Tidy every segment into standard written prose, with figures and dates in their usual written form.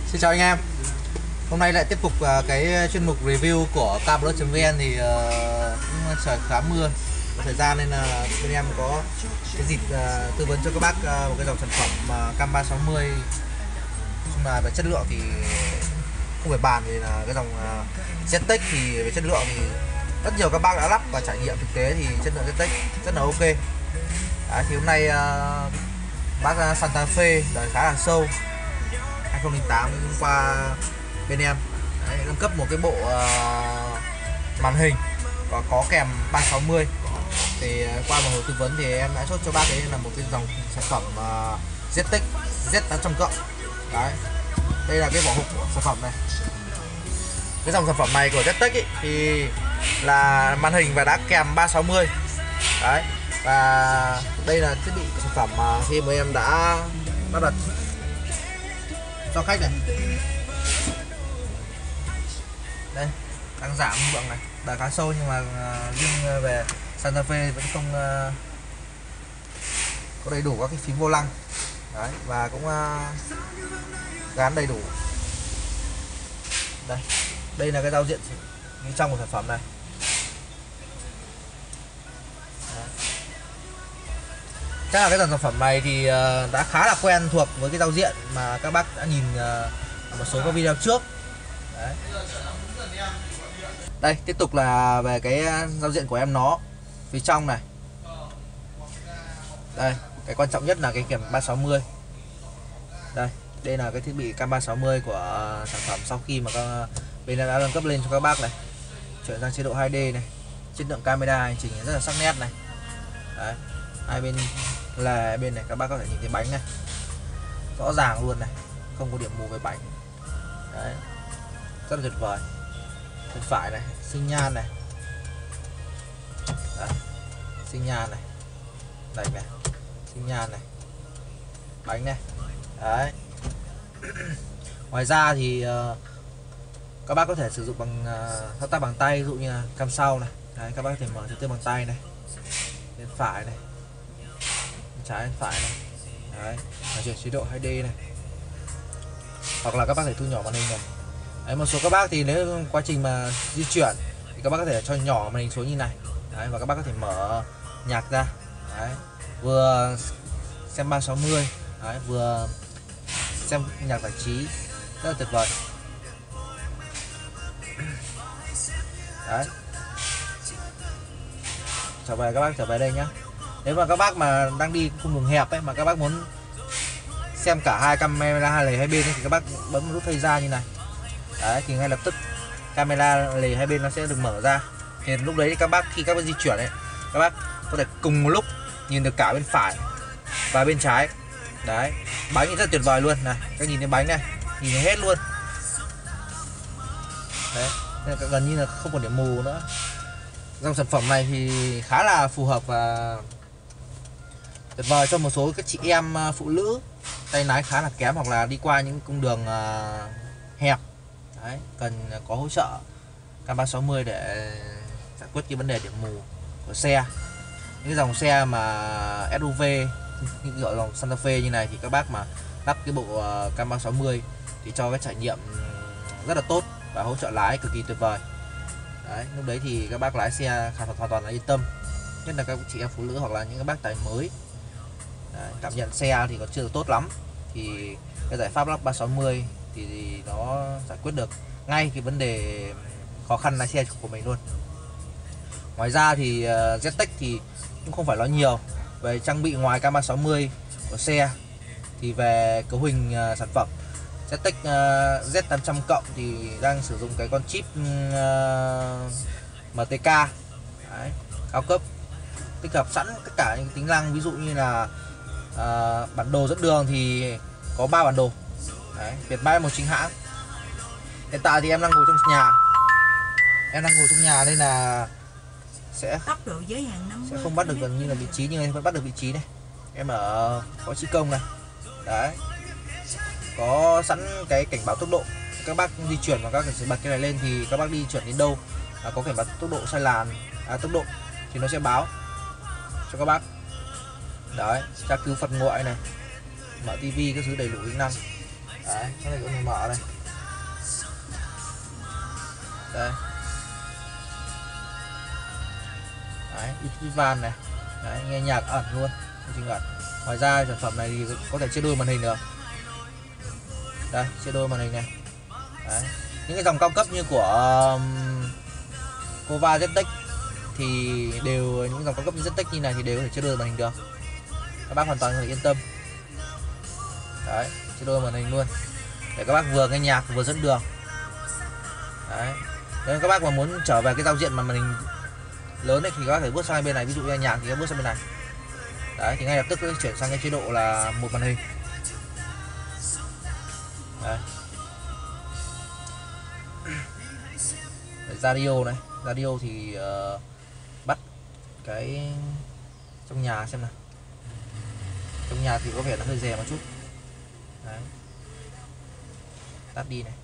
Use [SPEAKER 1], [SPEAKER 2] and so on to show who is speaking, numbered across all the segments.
[SPEAKER 1] Xin chào anh em. Hôm nay lại tiếp tục cái chuyên mục review của kblog.vn thì cũng trời khá mưa có thời gian nên là bên em có cái dịp tư vấn cho các bác một cái dòng sản phẩm cam 360. Nhưng mà về chất lượng thì không phải bàn, vì là cái dòng ZTEC thì về chất lượng thì rất nhiều các bác đã lắp và trải nghiệm thực tế thì chất lượng ZTEC rất là ok. Đấy, thì hôm nay bác Santa Fe đời khá là sâu 2008 qua bên em nâng cấp một cái bộ màn hình và có kèm 360. Thì qua một hồi tư vấn thì em đã chốt cho bác ấy là một cái dòng sản phẩm ZTEC Z800 cộng. Đấy, đây là cái vỏ hộp của sản phẩm này. Cái dòng sản phẩm này của ZTEC ấy, thì là màn hình và đã kèm 360. Đấy, và đây là thiết bị sản phẩm mà khi mà em đã lắp đặt cho khách này. Đây, đang giảm lượng này, đời khá sâu nhưng mà riêng về Santa Fe vẫn không có đầy đủ các cái phím vô lăng. Đấy, và cũng gắn đầy đủ. Đây là cái giao diện bên trong của sản phẩm này. Chắc là cái dòng sản phẩm này thì đã khá là quen thuộc với cái giao diện mà các bác đã nhìn một số các video trước. Đấy. Đây, tiếp tục là về cái giao diện của em nó phía trong này. Đây, cái quan trọng nhất là cái kèm 360. Đây là cái thiết bị cam 360 của sản phẩm sau khi mà bên đã nâng cấp lên cho các bác này. Chuyển sang chế độ 2D này. Chất lượng camera hành trình rất là sắc nét này. Đấy. Hai bên là bên này các bác có thể nhìn thấy bánh này. Rõ ràng luôn này, không có điểm mù về bánh. Đấy. Rất là tuyệt vời. Bên phải này, sinh nhan này. Đấy. Sinh nhan này. Đây này. Sinh nhan này. Bánh này. Đấy. Ngoài ra thì các bác có thể sử dụng bằng thao tác bằng tay, ví dụ như là cam sau này. Đấy, các bác có thể mở trực tiếp bằng tay này. Bên phải này. Bên trái bên phải này. Đấy, chuyển chế độ 2D này. Hoặc là các bác có thể thu nhỏ màn hình này. Đấy, một số các bác thì nếu quá trình mà di chuyển thì các bác có thể cho nhỏ màn hình xuống như này. Đấy, và các bác có thể mở nhạc ra. Đấy, vừa xem 360, đấy, vừa xem nhạc giải trí, rất là tuyệt vời. Đấy, trở về các bác trở về đây nhá. Nếu mà các bác mà đang đi cung đường hẹp ấy, mà các bác muốn xem cả hai camera hai lề hai bên ấy, thì các bác bấm nút thay ra như này. Đấy, thì ngay lập tức camera lề hai bên nó sẽ được mở ra. Thì lúc đấy các bác khi các bác di chuyển ấy, các bác có thể cùng một lúc nhìn được cả bên phải và bên trái. Đấy, bánh thì rất tuyệt vời luôn này, các nhìn thấy bánh này, nhìn thấy hết luôn. Đấy, nên là gần như là không còn điểm mù nữa. Dòng sản phẩm này thì khá là phù hợp và tuyệt vời cho một số các chị em phụ nữ tay lái khá là kém, hoặc là đi qua những cung đường hẹp. Đấy, cần có hỗ trợ cam 360 để giải quyết cái vấn đề điểm mù của xe. Những cái dòng xe mà SUV như gọi dòng Santa Fe như này thì các bác mà lắp cái bộ cam 360 thì cho cái trải nghiệm rất là tốt và hỗ trợ lái cực kỳ tuyệt vời. Đấy, lúc đấy thì các bác lái xe hoàn toàn là yên tâm, nhất là các chị em phụ nữ hoặc là những các bác tài mới. Đấy, cảm nhận xe thì còn chưa được tốt lắm thì cái giải pháp lắp 360 thì nó giải quyết được ngay cái vấn đề khó khăn lái xe của mình luôn. Ngoài ra thì ZTEC thì cũng không phải nói nhiều về trang bị ngoài cam 360 của xe. Thì về cấu hình sản phẩm ZTEC Z800 cộng thì đang sử dụng cái con chip MTK. Đấy, cao cấp, tích hợp sẵn tất cả những tính năng, ví dụ như là bản đồ dẫn đường thì có 3 bản đồ. Đấy, Việt Map một chính hãng. Hiện tại thì em đang ngồi trong nhà. Em đang ngồi trong nhà nên là sẽ
[SPEAKER 2] tốc độ giới hạn 50,
[SPEAKER 1] sẽ không bắt được gần như là vị trí, nhưng em vẫn bắt được vị trí này. Em ở có chi công này. Đấy, có sẵn cái cảnh báo tốc độ. Các bác di chuyển mà các bác sẽ bật cái này lên thì các bác đi chuyển đến đâu có cảnh báo tốc độ sai làn, tốc độ thì nó sẽ báo cho các bác. Đấy, tra cứu phạt nguội này, mở tivi các thứ đầy đủ tính năng. Đấy, cái này cũng mở đây. Đây. Đấy, ít van này. Đấy, nghe nhạc ẩn luôn, không ẩn. Ngoài ra sản phẩm này thì có thể chia đôi màn hình được. Đây, chia đôi màn hình này. Đấy. Những cái dòng cao cấp như của Cova ZTEC thì đều, những dòng cao cấp như ZTEC như này thì đều có thể chia đôi màn hình được. Các bác hoàn toàn có thể yên tâm. Đấy, chia đôi màn hình luôn để các bác vừa nghe nhạc vừa dẫn đường. Đấy. Nếu các bác mà muốn trở về cái giao diện mà màn hình lớn ấy thì các bác phải bước sang bên này, ví dụ như nhạc thì các bước sang bên này. Đấy, thì ngay lập tức chuyển sang cái chế độ là một màn hình. Đấy. Radio này, radio thì bắt cái trong nhà xem nào. Trong nhà thì có vẻ là hơi rè một chút. Đấy. Tắt đi này.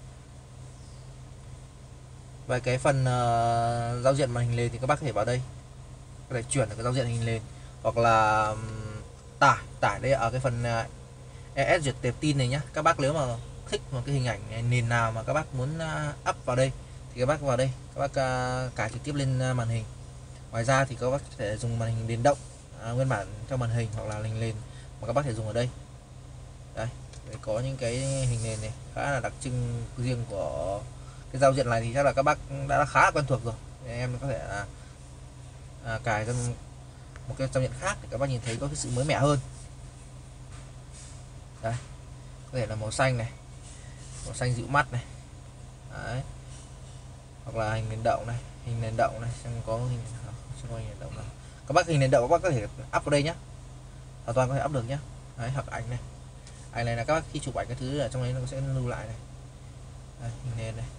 [SPEAKER 1] Về cái phần giao diện màn hình lên thì các bác có thể vào đây, có thể chuyển được cái giao diện hình lên, hoặc là tải đây ở cái phần ES duyệt tệp tin này nhá. Các bác nếu mà thích một cái hình ảnh nền nào mà các bác muốn up vào đây thì các bác vào đây, các bác cài trực tiếp lên màn hình. Ngoài ra thì các bác có thể dùng màn hình nền động nguyên bản trong màn hình, hoặc là hình nền mà các bác thể dùng ở đây. Đây, có những cái hình nền này khá là đặc trưng riêng của cái giao diện này thì chắc là các bác đã khá là quen thuộc rồi. Em có thể là cài trong một cái giao diện khác để các bác nhìn thấy có cái sự mới mẻ hơn. Đây, có thể là màu xanh này, màu xanh dịu mắt này. Đấy. Hoặc là hình nền động này, hình nền động này, xem có hình nền động này. Các bác hình nền động các bác có thể up vào đây nhá, hoàn toàn có thể up được nhá. Đấy, hoặc ảnh này, ảnh này là các bác khi chụp ảnh cái thứ ở trong đấy nó sẽ lưu lại này. Đây, hình nền này.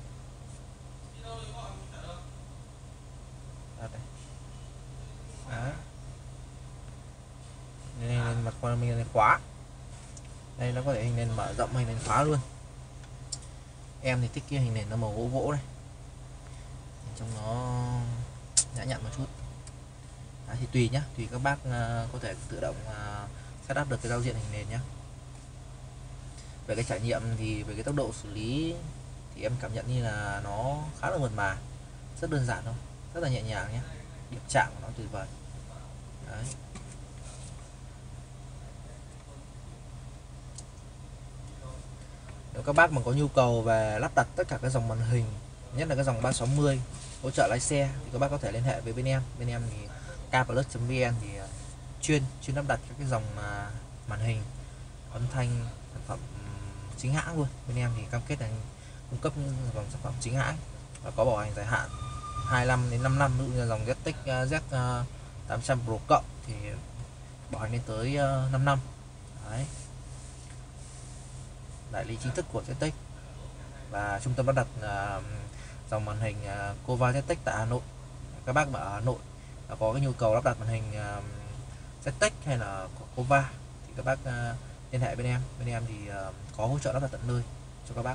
[SPEAKER 1] Đấy. Nên mặt qua mình là khóa. Đây nó có thể hình nền mở rộng, hình nền khóa luôn. Em thì thích cái hình nền nó màu gỗ gỗ này, trong nó nhã nhặn một chút. Đấy, thì tùy nhá, tùy các bác có thể tự động setup được cái giao diện hình nền nhá. Về cái trải nghiệm thì về cái tốc độ xử lý thì em cảm nhận như là nó khá là mượt mà, rất đơn giản thôi, rất là nhẹ nhàng nhé. Điểm chạm của nó tuyệt vời. Đấy. Nếu các bác mà có nhu cầu về lắp đặt tất cả các dòng màn hình, nhất là cái dòng 360 hỗ trợ lái xe, thì các bác có thể liên hệ với bên em. Bên em thì kplus.vn thì chuyên lắp đặt các cái dòng màn hình, âm thanh, sản phẩm chính hãng luôn. Bên em thì cam kết là cung cấp những sản phẩm chính hãng và có bảo hành dài hạn 25 đến 5 năm. Ví dụ như dòng ZTEC Z800 Pro Cộng thì bảo hành lên tới 5 năm. Đấy. Đại lý chính thức của ZTEC và trung tâm lắp đặt dòng màn hình Cova ZTEC tại Hà Nội. Các bác mà ở Hà Nội có cái nhu cầu lắp đặt màn hình ZTEC hay là của Cova thì các bác liên hệ bên em. Bên em thì có hỗ trợ lắp đặt tận nơi cho các bác.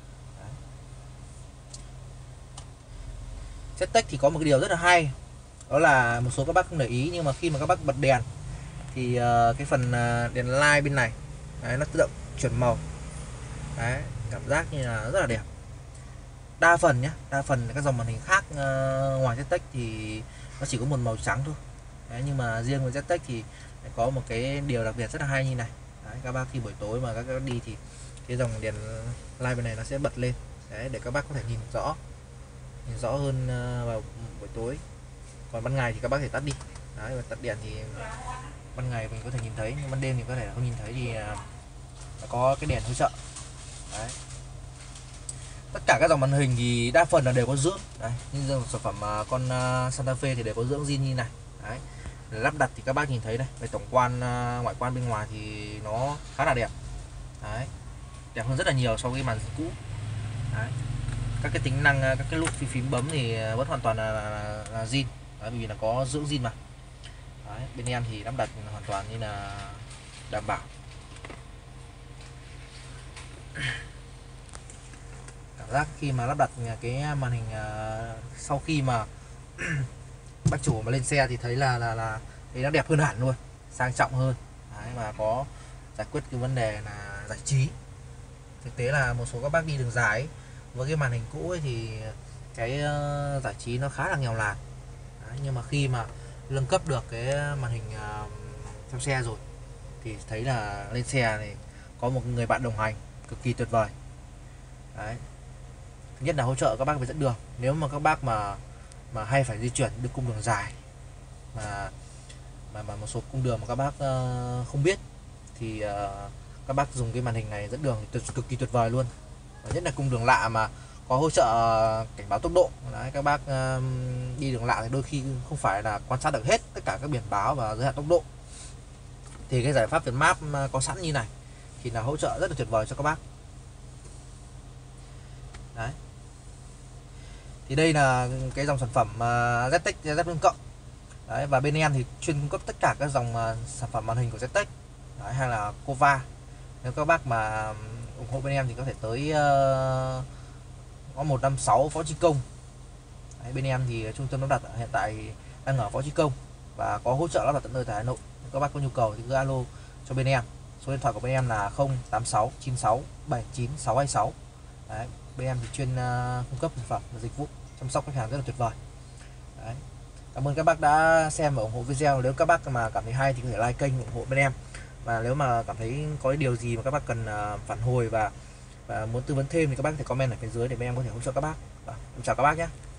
[SPEAKER 1] ZTEC thì có một cái điều rất là hay, đó là một số các bác không để ý, nhưng mà khi mà các bác bật đèn thì cái phần đèn light bên này đấy, nó tự động chuyển màu. Đấy, cảm giác như là rất là đẹp. Đa phần nhá, đa phần các dòng màn hình khác ngoài ZTEC thì nó chỉ có một màu trắng thôi. Đấy, nhưng mà riêng với ZTEC thì có một cái điều đặc biệt rất là hay như này. Đấy, các bác khi buổi tối mà các bác đi thì cái dòng đèn light bên này nó sẽ bật lên. Đấy, để các bác có thể nhìn rõ hơn vào buổi tối. Còn ban ngày thì các bác có thể tắt đi. Đấy, và tắt đèn thì ban ngày mình có thể nhìn thấy, nhưng ban đêm thì có thể không nhìn thấy, thì có cái đèn hỗ trợ. Đấy. Tất cả các dòng màn hình thì đa phần là đều có dưỡng. Đấy, như dòng sản phẩm con Santa Fe thì đều có dưỡng zin như này. Đấy. Để lắp đặt thì các bác nhìn thấy đây, về tổng quan ngoại quan bên ngoài thì nó khá là đẹp. Đấy. Đẹp hơn rất là nhiều so với màn hình cũ. Đấy. Các cái tính năng, các cái nút phím bấm thì vẫn hoàn toàn là zin. Đấy, vì là có dưỡng zin mà. Đấy, bên em thì lắp đặt hoàn toàn như là đảm bảo. Cảm giác khi mà lắp đặt cái màn hình sau khi mà bác chủ mà lên xe thì thấy là thấy nó đẹp hơn hẳn luôn, sang trọng hơn. Đấy, và có giải quyết cái vấn đề là giải trí. Thực tế là một số các bác đi đường dài ấy, với cái màn hình cũ ấy thì cái giải trí nó khá là nghèo nàn. Đấy, nhưng mà khi mà nâng cấp được cái màn hình trong xe rồi thì thấy là lên xe này có một người bạn đồng hành cực kỳ tuyệt vời. Đấy. Thứ nhất là hỗ trợ các bác về dẫn đường, nếu mà các bác mà hay phải di chuyển được cung đường dài mà một số cung đường mà các bác không biết thì các bác dùng cái màn hình này dẫn đường thì cực kỳ tuyệt vời luôn. Và nhất là cung đường lạ mà có hỗ trợ cảnh báo tốc độ. Đấy, các bác đi đường lạ thì đôi khi không phải là quan sát được hết tất cả các biển báo và giới hạn tốc độ, thì cái giải pháp Việt Map có sẵn như này thì là hỗ trợ rất là tuyệt vời cho các bác. Đấy. Thì đây là cái dòng sản phẩm ZTEC Z cộng. Đấy, và bên em thì chuyên cung cấp tất cả các dòng sản phẩm màn hình của ZTEC. Đấy, hay là Kova. Nếu các bác mà ủng hộ bên em thì có thể tới có 156 Võ Trí Công. Đấy, bên em thì trung tâm lắp đặt hiện tại đang ở Võ Trí Công và có hỗ trợ lắp đặt tận nơi tại Hà Nội. Nếu các bác có nhu cầu thì cứ alo cho bên em. Số điện thoại của bên em là 086 96 79 626. Đấy, bên em thì chuyên cung cấp sản phẩm và dịch vụ chăm sóc khách hàng rất là tuyệt vời. Đấy. Cảm ơn các bác đã xem và ủng hộ video. Nếu các bác mà cảm thấy hay thì có thể like kênh ủng hộ bên em. Và nếu mà cảm thấy có điều gì mà các bác cần phản hồi và muốn tư vấn thêm thì các bác có thể comment ở phía dưới để bên em có thể hỗ trợ các bác. Chào các bác nhé.